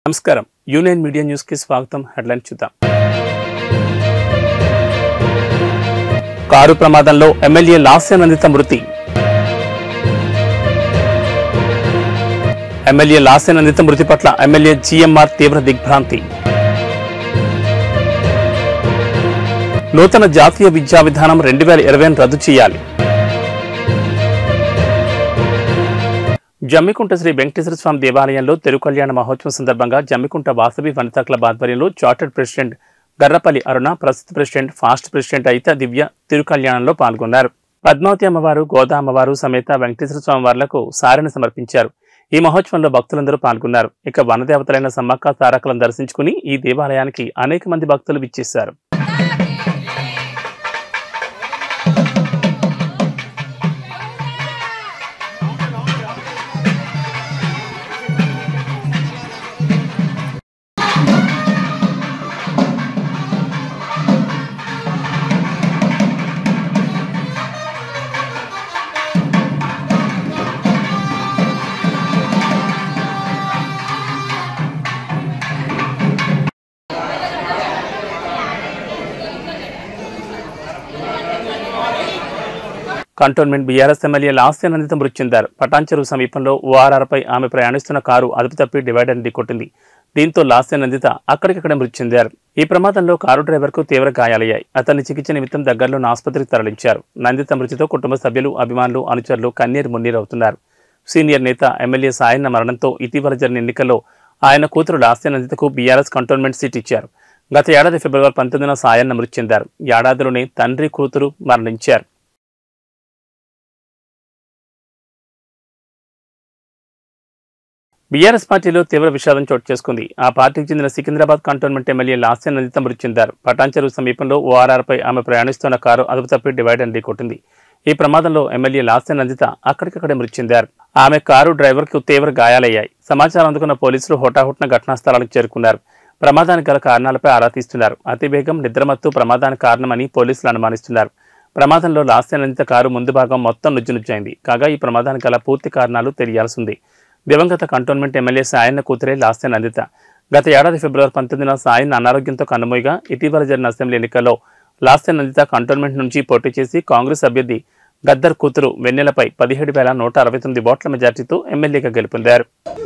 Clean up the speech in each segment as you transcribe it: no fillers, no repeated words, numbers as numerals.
నమస్కారం union media news కి స్వాగతం. హెడ్లైన్ చూద్దాం. కారు ప్రమాదంలో ఎమ్మెల్యే లాస్యానందిత మృతి. ఎమ్మెల్యే లాస్యానందిత మృతి పట్ల ఎమ్మెల్యే జీఎంఆర్ తీవ్ర దిగ్భ్రాంతి. నూతన జాతీయ విద్యా విధానం 2020 రద్దు చేయాలి. జమ్మికుంట శ్రీ వెంకటేశ్వర స్వామి దేవాలయంలో తిరుకల్యాణ మహోత్సవం సందర్భంగా జమ్మికుంట వాసవి వనితా క్లబ్ ఆధ్వర్యంలో చార్టర్డ్ ప్రెసిడెంట్ గర్రపల్లి అరుణ, ప్రస్తుత ప్రెసిడెంట్, ఫాస్ట్ ప్రెసిడెంట్ అయితే దివ్య తిరుకల్యాణంలో పాల్గొన్నారు. పద్మావతి అమ్మవారు, గోదా అమ్మవారు సమేత వెంకటేశ్వర స్వామి వార్లకు సారెను సమర్పించారు. ఈ మహోత్సవంలో భక్తులందరూ పాల్గొన్నారు. ఇక వనదేవతలైన సమ్మక్క తారకలను దర్శించుకుని ఈ దేవాలయానికి అనేక మంది భక్తులు విచ్చేశారు. కంటోన్మెంట్ బీఆర్ఎస్ ఎమ్మెల్యే లాస్యానందిత మృతి చెందారు. పటాన్చెరు సమీపంలో ఓఆర్ఆర్పై ఆమె ప్రయాణిస్తున్న కారు అదుపు తప్పి డివైడర్ని ఢీకొట్టింది. దీంతో లాస్యానందిత అక్కడికక్కడే మృతి చెందారు. ఈ ప్రమాదంలో కారు డ్రైవర్కు తీవ్ర గాయాలయ్యాయి. అతన్ని చికిత్స నిమిత్తం దగ్గరలోని ఆసుపత్రికి తరలించారు. నందిత మృతితో కుటుంబ సభ్యులు, అభిమానులు, అనుచరులు కన్నీరు మున్నీరవుతున్నారు. సీనియర్ నేత ఎమ్మెల్యే సాయన్న మరణంతో ఇటీవల జరిగిన ఎన్నికల్లో ఆయన కూతురు లాస్యానందితకు బీఆర్ఎస్ కంటోన్మెంట్ సీట్ ఇచ్చారు. గత ఏడాది ఫిబ్రవరి 19న సాయన్న మృతి చెందారు. ఏడాదిలోనే తండ్రి, కూతురు మరణించారు. బీఆర్ఎస్ పార్టీలో తీవ్ర విషాదం చోటు చేసుకుంది. ఆ పార్టీకి చెందిన సికింద్రాబాద్ కంటోన్మెంట్ ఎమ్మెల్యే లాస్యానందిత మృతి చెందారు. పటాన్చెరు సమీపంలో ఓఆర్ఆర్పై ఆమె ప్రయాణిస్తున్న కారు అదుపు తప్పి డివైడర్ని ఢీకొట్టింది. ఈ ప్రమాదంలో ఎమ్మెల్యే లాస్యానందిత అక్కడికక్కడే మృతి చెందారు. ఆమె కారు డ్రైవర్కు తీవ్ర గాయాలయ్యాయి. సమాచారం అందుకున్న పోలీసులు హుటాహుటిన ఘటనా స్థలానికి చేరుకున్నారు. ప్రమాదానికి గల కారణాలపై ఆరా తీస్తున్నారు. అతివేగం, నిద్రమత్తు ప్రమాదానికి కారణమని పోలీసులు అనుమానిస్తున్నారు. ప్రమాదంలో లాస్యానందిత కారు ముందు భాగం మొత్తం నుజ్జునుజ్జైంది. కాగా ఈ ప్రమాదానికి గల పూర్తి కారణాలు తెలియాల్సి ఉంది. దివంగత కంటోన్మెంట్ ఎమ్మెల్యే సాయన్న కూతురే లాస్యానందిత. గత ఏడాది ఫిబ్రవరి 19న సాయన్న అనారోగ్యంతో కన్నుమూయగా ఇటీవల జరిగిన అసెంబ్లీ ఎన్నికల్లో లాస్యానందిత కంటోన్మెంట్ నుంచి పోటీ చేసి కాంగ్రెస్ అభ్యర్థి గద్దర్ కూతురు వెన్నెలపై 17,169 ఓట్ల మెజార్టీతో ఎమ్మెల్యేగా గెలుపొందారు.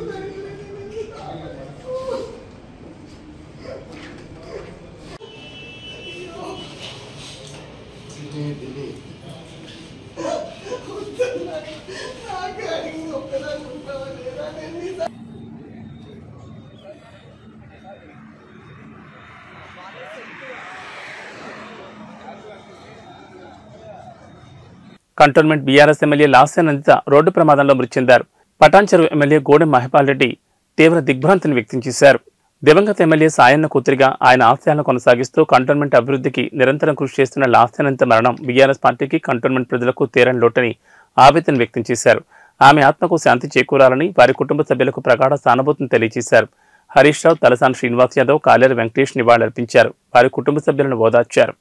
Cantonment BRS MLA Lasya Nanditha road ప్రమాదంలో మృతి చెందారు. పటాన్చెరు ఎమ్మెల్యే గోడెం మహిపాల్ రెడ్డి తీవ్ర దిగ్భ్రాంతిని వ్యక్తం చేశారు. దివంగత ఎమ్మెల్యే సాయన్న కూతురిగా ఆయన ఆశయాలను కొనసాగిస్తూ కంటోన్మెంట్ అభివృద్ధికి నిరంతరం కృషి చేస్తున్న లాస్యానందిత మరణం బీఆర్ఎస్ పార్టీకి, కంటోన్మెంట్ ప్రజలకు తీరని లోటని ఆవేదన వ్యక్తం చేశారు. ఆమె ఆత్మకు శాంతి చేకూరాలని వారి కుటుంబ సభ్యులకు ప్రగాఢ సానుభూతిని తెలియజేశారు. హరీష్ రావు, తలసాని శ్రీనివాస్ యాదవ్, కాలేరు వెంకటేష్ నివాళులర్పించారు. వారి కుటుంబ సభ్యులను ఓదార్చారు.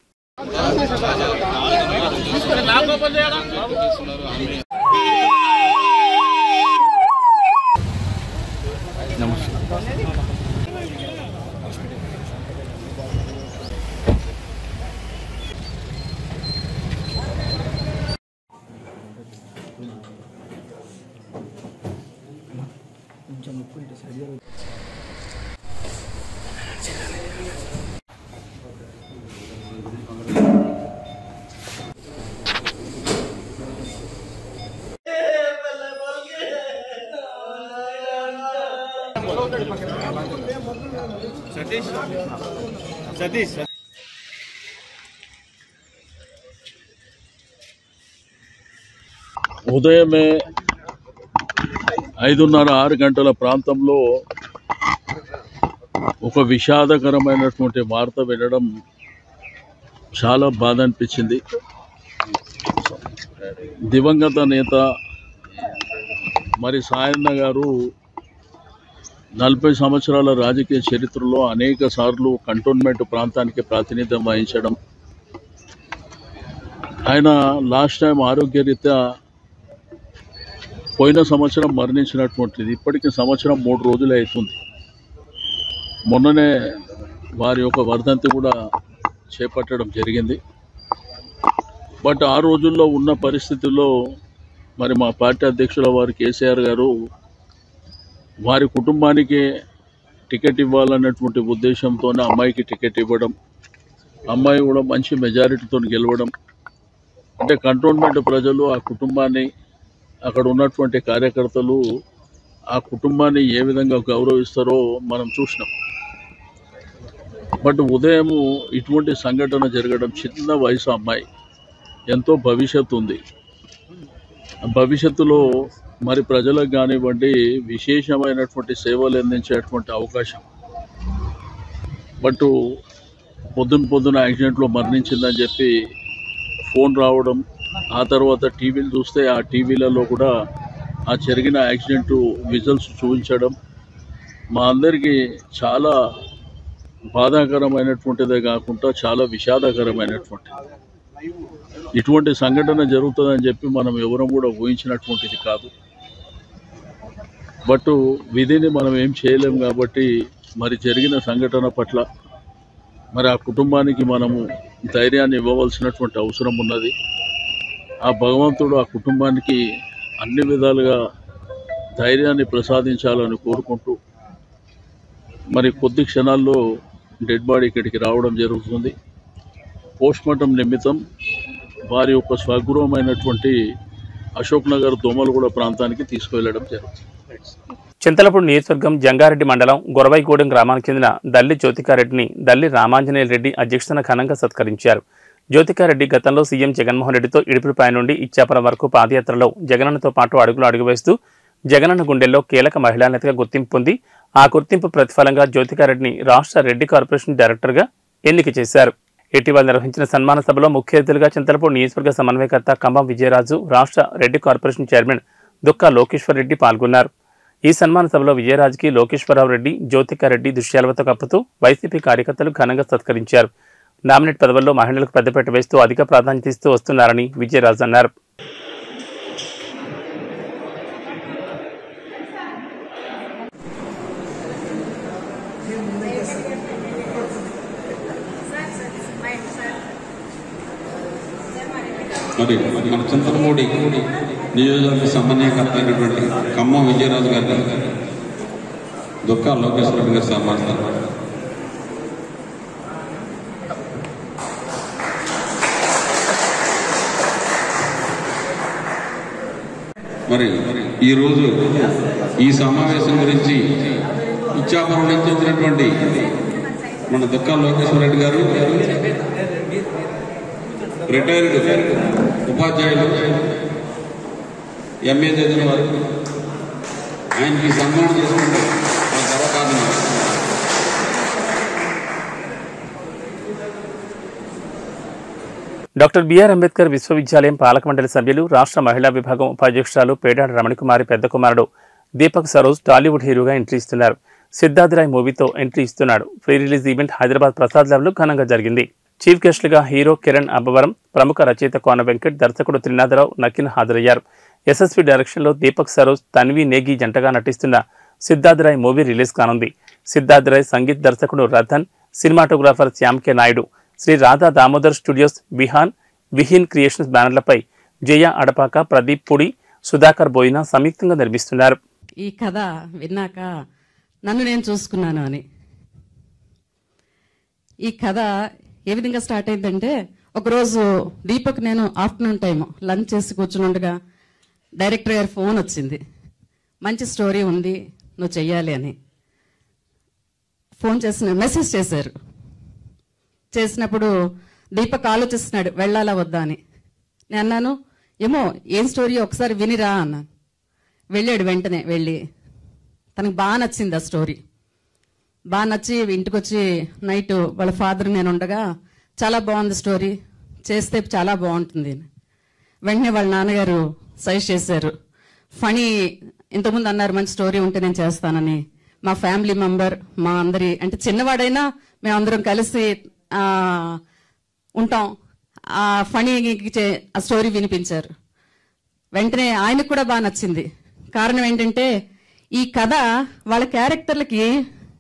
ఉదయమే 5:30-6 గంటల ప్రాంతంలో ఒక విషాదకరమైనటువంటి వార్త వినడం చాలా బాధ అనిపించింది. దివంగత నేత మరి సాయన్న గారు 40 సంవత్సరాల రాజకీయ చరిత్రలో అనేక సార్లు కంటోన్మెంట్ ప్రాంతానికి ప్రాతినిధ్యం వహించడం, ఆయన లాస్ట్ టైం ఆరోగ్యరీత్యా పోయిన సంవత్సరం మరణించినటువంటిది. ఇప్పటికి సంవత్సరం 3 రోజులు అవుతుంది. మొన్ననే వారి యొక్క వర్ధంతి కూడా చేపట్టడం జరిగింది. బట్ ఆ రోజుల్లో ఉన్న పరిస్థితుల్లో మరి మా పార్టీ అధ్యక్షుల వారు కేసీఆర్ గారు వారి కుటుంబానికి టికెట్ ఇవ్వాలన్నటువంటి ఉద్దేశంతోనే అమ్మాయికి టికెట్ ఇవ్వడం, అమ్మాయి కూడా మంచి మెజారిటీతో గెలవడం, అంటే కంటోన్మెంట్ ప్రజలు ఆ కుటుంబాన్ని, అక్కడ ఉన్నటువంటి కార్యకర్తలు ఆ కుటుంబాన్ని ఏ విధంగా గౌరవిస్తారో మనం చూసినాం. బట్ ఉదయం ఇటువంటి సంఘటన జరగడం, చిన్న వయసు అమ్మాయి, ఎంతో భవిష్యత్తు ఉంది, భవిష్యత్తులో మరి ప్రజలకు కానివ్వండి విశేషమైనటువంటి సేవలు అందించేటువంటి అవకాశం. బట్ పొద్దున యాక్సిడెంట్లో మరణించిందని చెప్పి ఫోన్ రావడం, ఆ తర్వాత టీవీలు చూస్తే ఆ టీవీలలో కూడా ఆ జరిగిన యాక్సిడెంట్ విజువల్స్ చూపించడం మా అందరికీ చాలా బాధాకరమైనటువంటిదే కాకుండా చాలా విషాదకరమైనటువంటిది. ఇటువంటి సంఘటన జరుగుతుందని చెప్పి మనం ఎవరం కూడా ఊహించినటువంటిది కాదు. బట్ విధిని మనం ఏం చేయలేం కాబట్టి మరి జరిగిన సంఘటన పట్ల మరి ఆ కుటుంబానికి మనము ధైర్యాన్ని ఇవ్వవలసినటువంటి అవసరం ఉన్నది. ఆ భగవంతుడు ఆ కుటుంబానికి అన్ని విధాలుగా ధైర్యాన్ని ప్రసాదించాలని కోరుకుంటూ మరి కొద్ది క్షణాల్లో డెడ్ బాడీ ఇక్కడికి రావడం జరుగుతుంది. పోస్ట్మార్టం నిమిత్తం వారి యొక్క స్వగృహమైనటువంటి అశోక్ నగర్ దోమలగూడ ప్రాంతానికి తీసుకువెళ్లడం జరుగుతుంది. చింతలపూడి నియోజకవర్గం జంగారెడ్డి మండలం గొరవైగూడెం గ్రామానికి చెందిన దల్లి జ్యోతికారెడ్డిని దల్లి రామాంజనేయ రెడ్డి అధ్యక్షతన ఘనంగా సత్కరించారు. జ్యోతికారెడ్డి గతంలో సీఎం జగన్మోహన్ రెడ్డితో ఇడుపులపై నుండి ఇచ్చాపురం వరకు పాదయాత్రలో జగనన్నతో పాటు అడుగు వేస్తూ జగనన్న గుండెల్లో కీలక మహిళా నేతగా గుర్తింపు పొంది ఆ గుర్తింపు ప్రతిఫలంగా జ్యోతికారెడ్డిని రాష్ట్ర రెడ్డి కార్పొరేషన్ డైరెక్టర్గా ఎన్నిక చేశారు. ఇటీవల నిర్వహించిన సన్మాన సభలో ముఖ్య అతిథులుగా చింతలపూడి నియోజకవర్గ సమన్వయకర్త కంబం విజయరాజు, రాష్ట్ర రెడ్డి కార్పొరేషన్ చైర్మన్ దుక్కా లోకేశ్వర్ రెడ్డి పాల్గొన్నారు. ఈ సన్మాన సభలో విజయరాజుకి లోకేశ్వరరావు రెడ్డి, జ్యోతికారెడ్డి దృశ్యాలతో కప్పుతూ వైసీపీ కార్యకర్తలు ఘనంగా సత్కరించారు. నామినేట్ పదవుల్లో మహిళలకు పెద్దపీట వేస్తూ అధిక ప్రాధాన్యత ఇస్తూ వస్తున్నారని విజయరాజు అన్నారు. మరి మన చింతలపూడి నియోజకవర్గ సమన్వయకర్త అయినటువంటి ఖమ్మం విజయరాజు గారు, దుక్కా లోకేశ్వర రెడ్డి గారు సన్మానిస్తారు. మరి ఈరోజు ఈ సమావేశం గురించి ఇచ్చాపురం నుంచి వచ్చినటువంటి మన దుక్కా లోకేశ్వర రెడ్డి గారు, రిటైర్డ్ ఉపాధ్యాయులు, ఎంఏ చదివిన వారు, ఆయనకి సన్మానం చేసుకుంటే గర్వకారణం. డాక్టర్ బిఆర్ అంబేద్కర్ విశ్వవిద్యాలయం పాలక మండలి సభ్యులు, రాష్ట్ర మహిళా విభాగం ఉపాధ్యక్షురాలు పేడాడ రమణకుమారి పెద్ద కుమారుడు దీపక్ సరోజ్ టాలీవుడ్ హీరోగా ఎంట్రీ ఇస్తున్నారు. సిద్ధార్థ్ రాయ్ మూవీతో ఎంట్రీ ఇస్తున్నాడు. Pre release event Hyderabad Prasad ల్యాబ్లో ఘనంగా జరిగింది. చీఫ్ గెస్టులుగా హీరో కిరణ్ అబ్బవరం, ప్రముఖ రచయిత కోన వెంకట్, దర్శకుడు త్రినాథరావు, నకిన్ హాజరయ్యారు. ఎస్ఎస్వి డైరెక్షన్లో దీపక్ సరోజ్, తన్వి నేగి జంటగా నటిస్తున్న సిద్ధార్థ్ రాయ్ మూవీ రిలీజ్ కానుంది. సిద్ధార్థ్ రాయ్ సంగీత దర్శకుడు Ratan, cinematographer Shyam K Naidu, Sri Radha Damodar studios, Viheen creations బ్యానర్లపై జయ అడపాక, ప్రదీప్ పుడి, సుధాకర్ బోయినా సంయుక్తంగా నిర్మిస్తున్నారు. ఈ కథ విన్నాక నన్ను నేను చూసుకున్నాను అని. ఈ కథ ఏ విధంగా స్టార్ట్ అయిందంటే, ఒకరోజు దీపక్ నేను ఆఫ్టర్నూన్ టైం లంచ్ చేసి కూర్చుని ఉండగా డైరెక్టర్ గారి ఫోన్ వచ్చింది. మంచి స్టోరీ ఉంది, నువ్వు చెయ్యాలి అని ఫోన్ మెసేజ్ చేశారు. చేసినప్పుడు దీపక్ ఆలోచిస్తున్నాడు వెళ్ళాలా వద్దా అని. నేను అన్నాను, ఏమో ఏం స్టోరీ ఒకసారి వినిరా అన్నాను. వెళ్ళాడు. వెంటనే వెళ్ళి తనకు బాగా నచ్చింది ఆ స్టోరీ. బాగా నచ్చి ఇంటికి వచ్చి నైట్ వాళ్ళ ఫాదర్ నేను ఉండగా చాలా బాగుంది స్టోరీ, చేస్తే చాలా బాగుంటుంది. వెంటనే వాళ్ళ నాన్నగారు సజెస్ట్ చేశారు, ఫనీ ఇంతకుముందు అన్నారు మంచి స్టోరీ ఉంటే నేను చేస్తానని. మా ఫ్యామిలీ మెంబర్, మా అందరి అంటే చిన్నవాడైనా మేమందరం కలిసి ఉంటాం. ఆ ఫనీ ఆ స్టోరీ వినిపించారు. వెంటనే ఆయనకు కూడా బాగా నచ్చింది. కారణం ఏంటంటే ఈ కథ వాళ్ళ క్యారెక్టర్లకి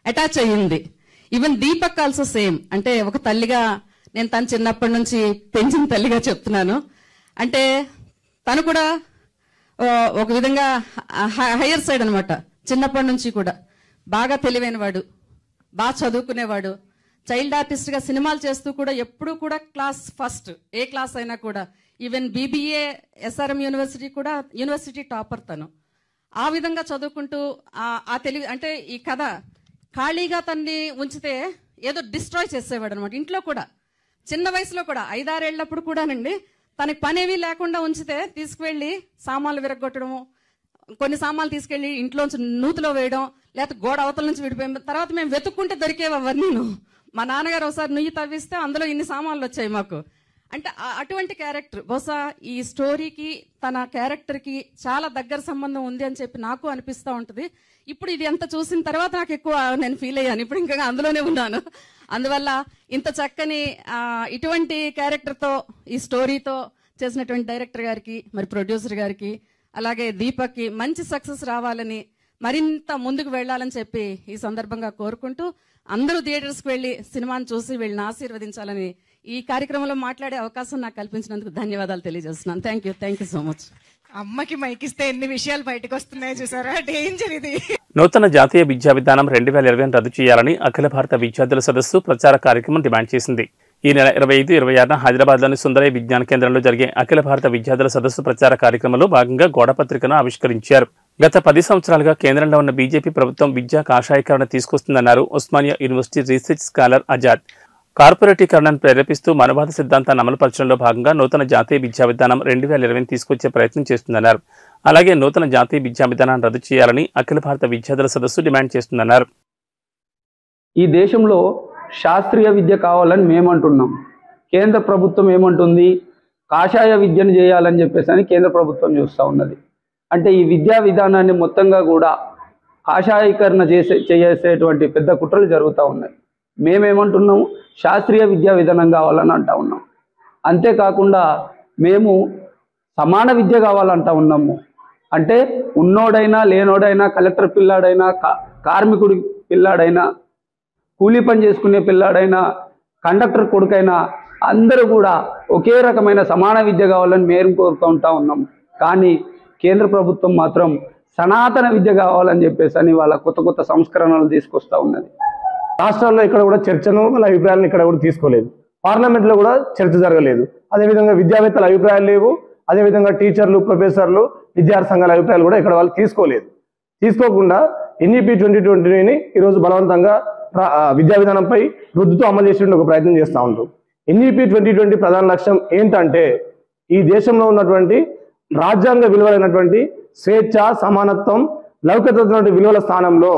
అటాచ్ అయ్యింది. Even Deepak also same. అంటే ఒక తల్లిగా నేను తను చిన్నప్పటి నుంచి పెంచిన తల్లిగా చెప్తున్నాను. అంటే తను కూడా ఒక విధంగా హయ్యర్ సైడ్ అనమాట. చిన్నప్పటి నుంచి కూడా బాగా తెలివైనవాడు, బాగా చదువుకునేవాడు, చైల్డ్ ఆర్టిస్ట్ గా సినిమాలు చేస్తూ కూడా ఎప్పుడూ కూడా క్లాస్ ఫస్ట్, ఏ క్లాస్ అయినా కూడా. ఈవెన్ బీబీఏ ఎస్ఆర్ఎం యూనివర్సిటీ కూడా యూనివర్సిటీ టాపర్ తను. ఆ విధంగా చదువుకుంటూ ఆ తెలివి, అంటే ఈ కథ ఖాళీగా తన్ని ఉంచితే ఏదో డిస్ట్రాయ్ చేసేవాడు అనమాట. ఇంట్లో కూడా చిన్న వయసులో కూడా 5-6 ఏళ్ళప్పుడు కూడానండి తనకి పనేవి లేకుండా ఉంచితే తీసుకువెళ్ళి సామాన్లు విరగొట్టడము, కొన్ని సామాన్లు తీసుకెళ్లి ఇంట్లోంచి నూతిలో వేయడం, లేకపోతే గోడ అవతల నుంచి విడిపోయిన తర్వాత మేము వెతుక్కుంటే దొరికేవి అవన్నీ. మా నాన్నగారు ఒకసారి నుయ్యి తవ్విస్తే అందులో ఇన్ని సామాన్లు వచ్చాయి మాకు. అంటే అటువంటి క్యారెక్టర్ బహుశా ఈ స్టోరీకి తన క్యారెక్టర్కి చాలా దగ్గర సంబంధం ఉంది అని చెప్పి నాకు అనిపిస్తూ ఉంటుంది. ఇప్పుడు ఇది ఎంత చూసిన తర్వాత నాకు ఎక్కువ నేను ఫీల్ అయ్యాను. ఇప్పుడు ఇంకా అందులోనే ఉన్నాను. అందువల్ల ఇంత చక్కని ఇటువంటి క్యారెక్టర్తో ఈ స్టోరీతో చేసినటువంటి డైరెక్టర్ గారికి, మరి ప్రొడ్యూసర్ గారికి, అలాగే దీపక్కి మంచి సక్సెస్ రావాలని, మరింత ముందుకు వెళ్లాలని చెప్పి ఈ సందర్భంగా కోరుకుంటూ అందరూ థియేటర్స్కి వెళ్లి సినిమాను చూసి వీళ్ళని ఆశీర్వదించాలని ఈ కార్యక్రమంలో మాట్లాడే అవకాశం నాకు కల్పించినందుకు ధన్యవాదాలు తెలియజేస్తున్నాను. Thank you so much. అమ్మకి మైకిస్తే ఎన్ని విషయాలు బయటకు వస్తున్నాయో చూసారా, డేంజర్ ఇది. నూతన జాతీయ విద్యా విధానం 2020 రద్దు చేయాలని అఖిల భారత విద్యార్థుల సదస్సు ప్రచార కార్యక్రమం డిమాండ్ చేసింది. ఈ నెల 25-26 హైదరాబాద్లోని సుందరయ్య విజ్ఞాన కేంద్రంలో జరిగే అఖిల భారత విద్యార్థుల సదస్సు ప్రచార కార్యక్రమంలో భాగంగా గోడపత్రికను ఆవిష్కరించారు. గత 10 సంవత్సరాలుగా కేంద్రంలో ఉన్న బీజేపీ ప్రభుత్వం విద్యా కాషాయీకరణ తీసుకొస్తుందన్నారు Osmania university research scholar Azad. కార్పొరేటీకరణను ప్రేరేపిస్తూ మనవాద సిద్ధాంతాన్ని అమలుపరచడంలో భాగంగా నూతన జాతీయ విద్యా విధానం 2020 తీసుకొచ్చే ప్రయత్నం చేస్తుందన్నారు. అలాగే నూతన జాతీయ విద్యా విధానాన్ని రద్దు చేయాలని అఖిల భారత విద్యార్థుల సదస్సు డిమాండ్ చేస్తుందన్నారు. ఈ దేశంలో శాస్త్రీయ విద్య కావాలని మేమంటున్నాం. కేంద్ర ప్రభుత్వం ఏమంటుంది? కాషాయ విద్యను చేయాలని చెప్పేసి కేంద్ర ప్రభుత్వం చూస్తూ ఉన్నది. అంటే ఈ విద్యా విధానాన్ని మొత్తంగా కూడా కాషాయీకరణ చేసేటువంటి పెద్ద కుట్రలు జరుగుతూ ఉన్నాయి. మేమేమంటున్నాము? శాస్త్రీయ విద్యా విధానం కావాలని అంటూ ఉన్నాం. అంతేకాకుండా మేము సమాన విద్య కావాలంటూ ఉన్నాము. అంటే ఉన్నోడైనా లేనోడైనా, కలెక్టర్ పిల్లాడైనా, కార్మికుడి పిల్లాడైనా, కూలీ పని చేసుకునే పిల్లాడైనా, కండక్టర్ కొడుకైనా అందరూ కూడా ఒకే రకమైన సమాన విద్య కావాలని మేము కోరుకుంటూ ఉన్నాం. కానీ కేంద్ర ప్రభుత్వం మాత్రం సనాతన విద్య కావాలని చెప్పేసి వాళ్ళ కొత్త సంస్కరణలు తీసుకొస్తూ ఉన్నది. రాష్ట్రాల్లో ఇక్కడ కూడా చర్చను, వాళ్ళ అభిప్రాయాలను ఇక్కడ కూడా తీసుకోలేదు. పార్లమెంట్లో కూడా చర్చ జరగలేదు. అదేవిధంగా విద్యావేత్తల అభిప్రాయాలు లేవు. అదేవిధంగా టీచర్లు, ప్రొఫెసర్లు, విద్యార్థి సంఘాల అభిప్రాయాలు కూడా ఇక్కడ వాళ్ళు తీసుకోలేదు. తీసుకోకుండా ఎన్ఈపీ 2020ని ఈరోజు బలవంతంగా విద్యా విధానంపై రుద్దుతో అమలు చేసేటువంటి ఒక ప్రయత్నం చేస్తూ ఉంటారు. ఎన్ఈపీ 2020 ప్రధాన లక్ష్యం ఏంటంటే ఈ దేశంలో ఉన్నటువంటి రాజ్యాంగ విలువలైనటువంటి స్వేచ్ఛ, సమానత్వం, లౌకికత విలువల స్థానంలో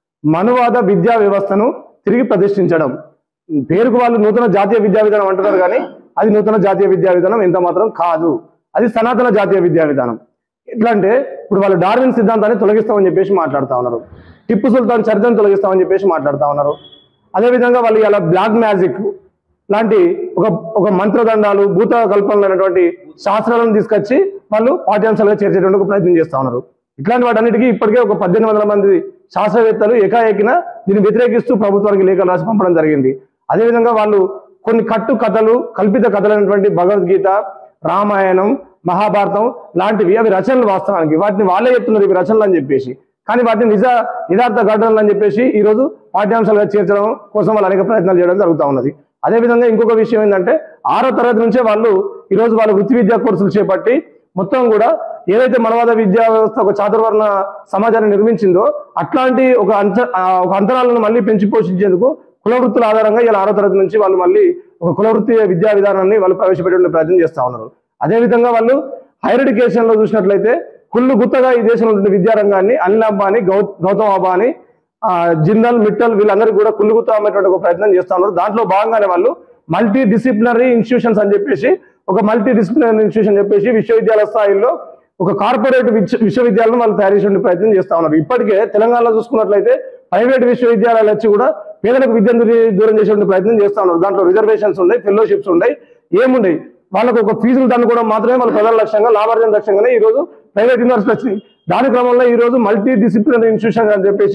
మనువాద విద్యా వ్యవస్థను తిరిగి ప్రతిష్ఠించడం. పేరుకు వాళ్ళు నూతన జాతీయ విద్యా విధానం అంటున్నారు, కానీ అది నూతన జాతీయ విద్యా విధానం ఎంత మాత్రం కాదు. అది సనాతన జాతీయ విద్యా విధానం. ఎట్లా అంటే ఇప్పుడు వాళ్ళు డార్విన్ సిద్ధాంతాన్ని తొలగిస్తామని చెప్పేసి మాట్లాడుతూ ఉన్నారు. టిప్పు సుల్తాన్ చరిత్రను తొలగిస్తామని చెప్పేసి మాట్లాడుతూ ఉన్నారు. అదేవిధంగా వాళ్ళు ఇలా బ్లాక్ మ్యాజిక్ లాంటి ఒక మంత్రదండాలు, భూత కల్పనలైనటువంటి శాస్త్రాలను తీసుకొచ్చి వాళ్ళు పాఠ్యాంశాలుగా చేర్చేటువంటి ఒక ప్రయత్నం చేస్తూ ఉన్నారు. ఇట్లాంటి వాటన్నిటికీ ఇప్పటికే ఒక 1800 మంది శాస్త్రవేత్తలు ఏకాఏకిన దీన్ని వ్యతిరేకిస్తూ ప్రభుత్వానికి లేఖలు రాసి పంపడం జరిగింది. అదేవిధంగా వాళ్ళు కొన్ని కథలు, కల్పిత కథలైనటువంటి భగవద్గీత, రామాయణం, మహాభారతం లాంటివి అవి రచనలు. వాస్తవానికి వాటిని వాళ్ళే చెప్తున్నారు ఇవి రచనలు అని చెప్పేసి, కానీ వాటిని యథార్థ ఘటనలు అని చెప్పేసి ఈరోజు పాఠ్యాంశాలుగా చేర్చడం కోసం వాళ్ళు అనేక ప్రయత్నాలు చేయడం జరుగుతూ ఉన్నది. అదేవిధంగా ఇంకొక విషయం ఏంటంటే 6వ తరగతి నుంచే వాళ్ళు ఈరోజు వాళ్ళ వృత్తి విద్యా కోర్సులు చేపట్టి మొత్తం కూడా ఏదైతే మనవాద విద్యా వ్యవస్థ ఒక చాతుర్వర్ణ సమాజాన్ని నిర్మించిందో అట్లాంటి ఒక అంతరాలను మళ్ళీ పెంచి పోషించేందుకు కులవృత్తుల ఆధారంగా ఇలా 6వ తరగతి నుంచి వాళ్ళు మళ్ళీ ఒక కులవృత్తి విద్యా విధానాన్ని వాళ్ళు ప్రవేశపెట్టే ప్రయత్నం చేస్తూ ఉన్నారు. అదేవిధంగా వాళ్ళు హైయర్ ఎడ్యుకేషన్ లో చూసినట్లయితే కుళ్ళు గుత్తగా ఈ దేశంలో ఉన్న విద్యారంగాన్ని అనిల్ అంబానీ, గౌతమ్ అబానీ, జిందల్, మిట్టల్ వీళ్ళందరూ కూడా కుళ్ళు గుత్త అమ్మేటువంటి ఒక ప్రయత్నం చేస్తూ ఉన్నారు. దాంట్లో భాగంగానే వాళ్ళు మల్టీ డిసిప్లినరీ ఇన్స్టిట్యూషన్స్ అని చెప్పేసి ఒక మల్టీ డిసిప్లినరీ ఇన్స్టిట్యూషన్ చెప్పేసి విశ్వవిద్యాలయ స్థాయిలో ఒక కార్పొరేట్ విశ్వవిద్యాలయం వాళ్ళు తయారు చేసే ప్రయత్నం చేస్తూ ఉన్నారు. ఇప్పటికే తెలంగాణలో చూసుకున్నట్లయితే ప్రైవేట్ విశ్వవిద్యాలయాలు వచ్చి కూడా పేదలకు విద్యను దూరం చేసే ప్రయత్నం చేస్తూ ఉన్నారు. దాంట్లో రిజర్వేషన్స్ ఉన్నాయి, ఫెలోషిప్స్ ఉన్నాయి, ఏమున్నాయి వాళ్ళకు ఒక ఫీజులు దన్నుకోవడం మాత్రమే వాళ్ళ ప్రధాన లక్ష్యంగా, లాభార్జన లక్ష్యంగానే ఈ రోజు ప్రైవేట్ యూనివర్సిటీ వచ్చింది. దాని క్రమంలో ఈ రోజు మల్టీ డిసిప్లినరీ ఇన్స్టిట్యూషన్ అని చెప్పేసి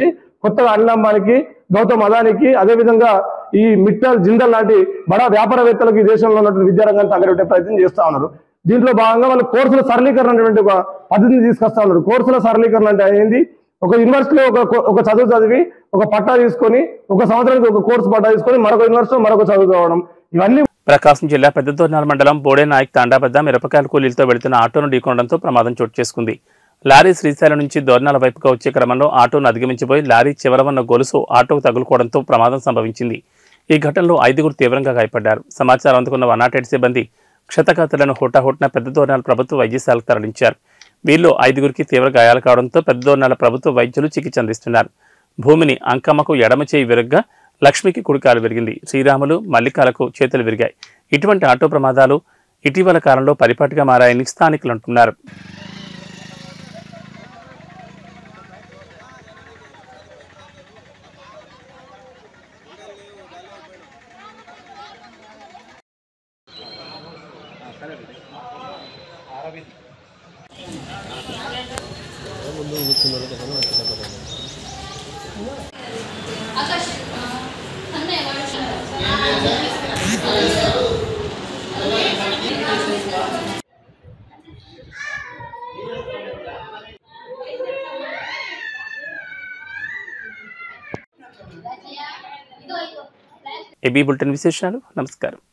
కొత్తగా అనిల్ అంబానీకి, గౌతమ్ అదానికి, అదేవిధంగా ఈ మిట్టల్ జిందల్ లాంటి బడా వ్యాపారవేత్తలకు ఈ దేశంలో ఉన్నటువంటి విద్యారంగాన్ని తగ్గబెట్టే ప్రయత్నం చేస్తా ఉన్నారు. దీంట్లో భాగంగా వాళ్ళు కోర్సుల సరళీకరణ అనేటువంటి ఒక పద్ధతిని తీసుకొస్తా ఉన్నారు. కోర్సుల సరళీకరణ అంటే ఏంది? ఒక యూనివర్సిటీలో ఒక చదువు చదివి ఒక పట్టా తీసుకొని, ఒక సంవత్సరానికి ఒక కోర్సు పట్టా తీసుకొని మరొక యూనివర్సిటీలో మరొక చదువు చదవడం, ఇవన్నీ. ప్రకాశం జిల్లా పెద్దదోర్నాల మండలం బోడే నాయక్ తాండా వద్ద మిరపకాయల కూలీలతో వెళుతున్న ఆటోను ఢీకొనడంతో ప్రమాదం చోటు చేసుకుంది. లారీ శ్రీశైలం నుంచి దోర్నాల వైపుగా వచ్చే క్రమంలో ఆటోను అధిగమించిపోయి లారీ చివర ఉన్న గొలుసు ఆటోకు తగులుకోవడంతో ప్రమాదం సంభవించింది. ఈ ఘటనలో 5గురు తీవ్రంగా గాయపడ్డారు. సమాచారం అందుకున్న 108 సిబ్బంది క్షతగాతులను హుటాహుటిన పెద్దదోర్నాల ప్రభుత్వ వైద్యశాలకు తరలించారు. వీరిలో 5గురికి తీవ్ర గాయాలు కావడంతో పెద్దదోర్నాల ప్రభుత్వ వైద్యులు చికిత్స అందిస్తున్నారు. భూమిని అంకమ్మకు ఎడమ చేయి విరగ్గా లక్ష్మికి కుడికాలు విరిగింది. శ్రీరాములు, మల్లికాలకు చేతులు విరిగాయి. ఇటువంటి ఆటో ప్రమాదాలు ఇటీవల కాలంలో పరిపాటిగా మారాయని స్థానికులు అంటున్నారు. ఏబీ బులెటిన్ విశేషాలు. నమస్కారం.